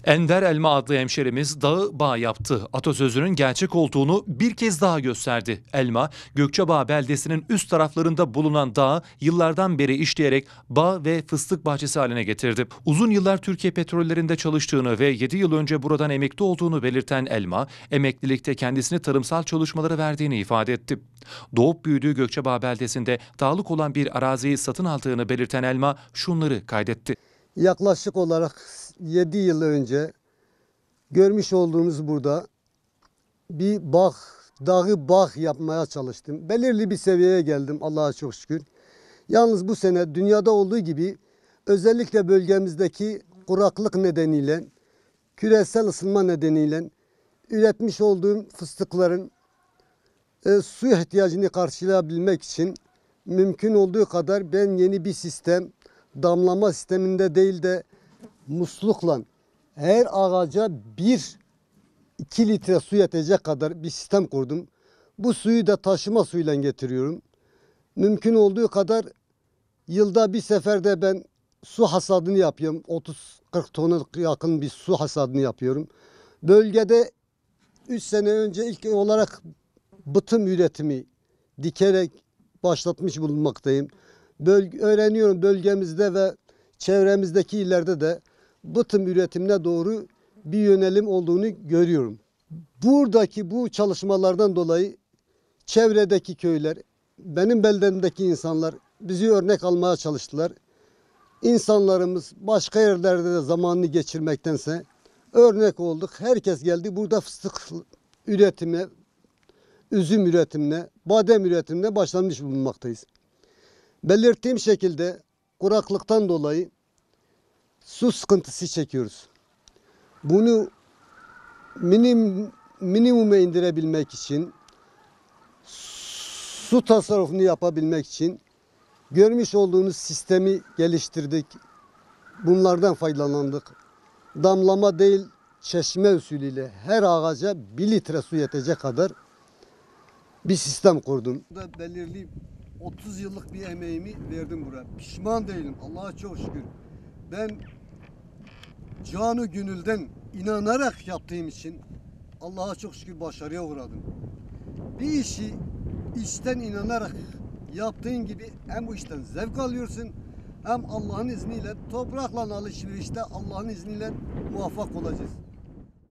Ender Elma adlı hemşerimiz dağı bağ yaptı. Atasözünün gerçek olduğunu bir kez daha gösterdi. Elma, Gökçebağ beldesinin üst taraflarında bulunan dağı yıllardan beri işleyerek bağ ve fıstık bahçesi haline getirdi. Uzun yıllar Türkiye Petrollerinde çalıştığını ve 7 yıl önce buradan emekli olduğunu belirten Elma, emeklilikte kendisini tarımsal çalışmalara verdiğini ifade etti. Doğup büyüdüğü Gökçebağ beldesinde dağlık olan bir araziyi satın aldığını belirten Elma şunları kaydetti. Yaklaşık olarak 7 yıl önce görmüş olduğunuz burada bir dağı bağ yapmaya çalıştım. Belirli bir seviyeye geldim Allah'a çok şükür. Yalnız bu sene dünyada olduğu gibi özellikle bölgemizdeki kuraklık nedeniyle, küresel ısınma nedeniyle üretmiş olduğum fıstıkların su ihtiyacını karşılayabilmek için mümkün olduğu kadar ben yeni bir sistem, damlama sisteminde değil de muslukla her ağaca 1-2 litre su yetecek kadar bir sistem kurdum. Bu suyu da taşıma suyuyla getiriyorum. Mümkün olduğu kadar yılda bir seferde ben su hasadını yapıyorum. 30-40 tona yakın bir su hasadını yapıyorum. Bölgede 3 sene önce ilk olarak bıtım üretimi dikerek başlatmış bulunmaktayım. Öğreniyorum bölgemizde ve çevremizdeki illerde de bıtım üretimine doğru bir yönelim olduğunu görüyorum. Buradaki bu çalışmalardan dolayı çevredeki köyler, benim beldemdeki insanlar bizi örnek almaya çalıştılar. İnsanlarımız başka yerlerde de zamanını geçirmektense örnek olduk. Herkes geldi burada fıstık üretime, üzüm üretimine, badem üretimine başlamış bulunmaktayız. Belirttiğim şekilde kuraklıktan dolayı su sıkıntısı çekiyoruz. Bunu minimuma indirebilmek için, su tasarrufunu yapabilmek için görmüş olduğunuz sistemi geliştirdik. Bunlardan faydalandık. Damlama değil, çeşme usulüyle her ağaca 1 litre su yetecek kadar bir sistem kurdum. Belirli 30 yıllık bir emeğimi verdim buraya. Pişman değilim. Allah'a çok şükür. Ben canı gönülden inanarak yaptığım için Allah'a çok şükür başarıya uğradım. Bir işi içten inanarak yaptığın gibi hem bu işten zevk alıyorsun hem Allah'ın izniyle toprakla alışverişte Allah'ın izniyle muvaffak olacağız.